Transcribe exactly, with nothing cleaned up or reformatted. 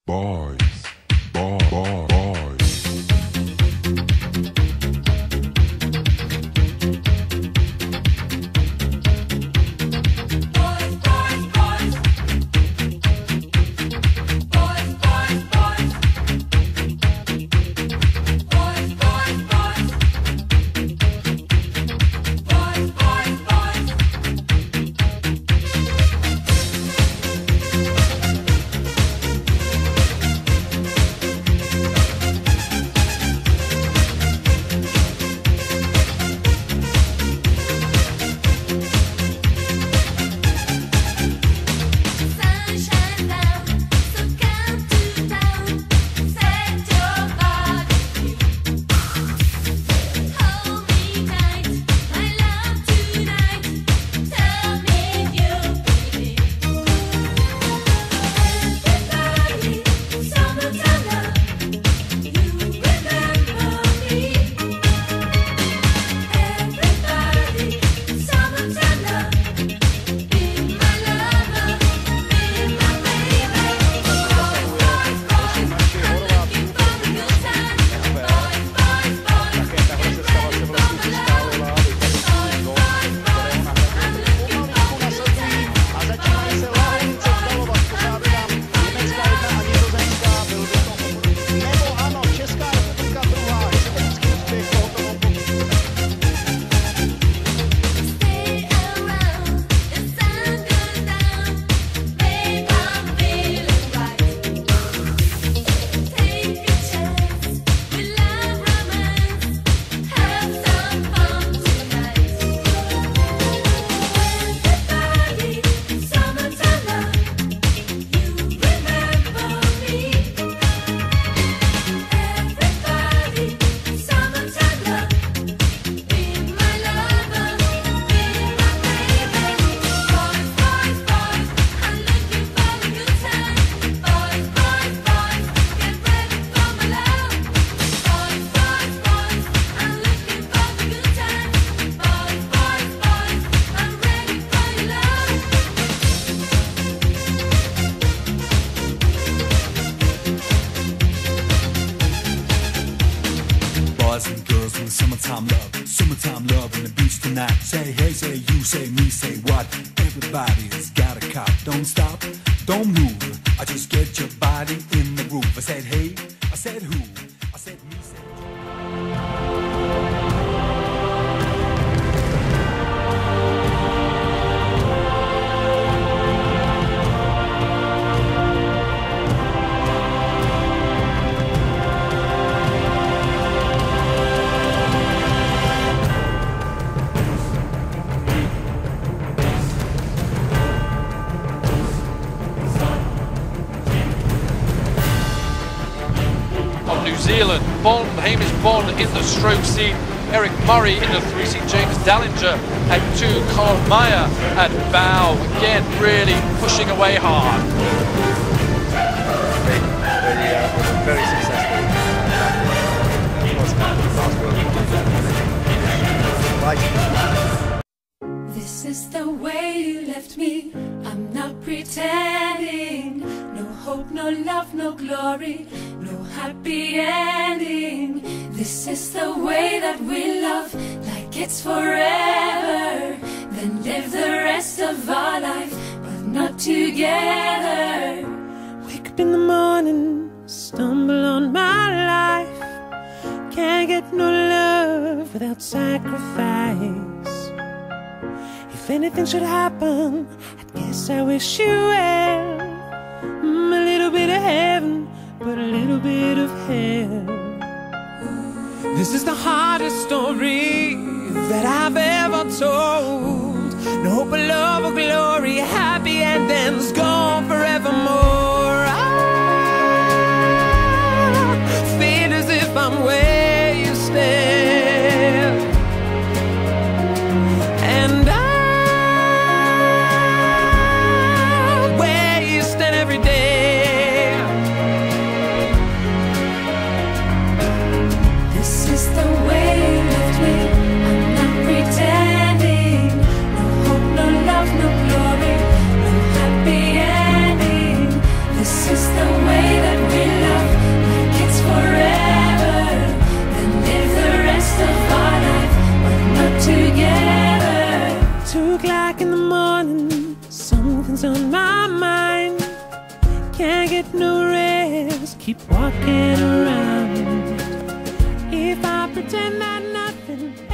Boys, boy, boy, boys. Say hey, say you, say me, say what? Everybody's got a cop. Don't stop, don't move. I just get your body in the groove. I said hey, I said who? I said me, said New Zealand, Bond, Hamish Bond in the stroke seat, Eric Murray in the three seat, James Dallinger at two, Carl Meyer at bow, again really pushing away hard. Very, uh, very successful. This is the way you left me, I'm not pretending. No hope, no love, no glory, no happy ending. This is the way that we love, like it's forever. Then live the rest of our life, but not together. Wake up in the morning, stumble on my life. Can't get no love without sacrifice. If anything should happen, I guess I wish you well. Mm, a little bit of heaven, but a little bit of hell. This is the hardest story that I've ever told. No hope of love or glory, happy endings gone forevermore. I feel as if I'm where you stand, and I every day. This is the way you left me, I'm not pretending. No hope, no love, no glory, no happy morning, something's on my mind. Can't get no rest, keep walking around. If I pretend that nothing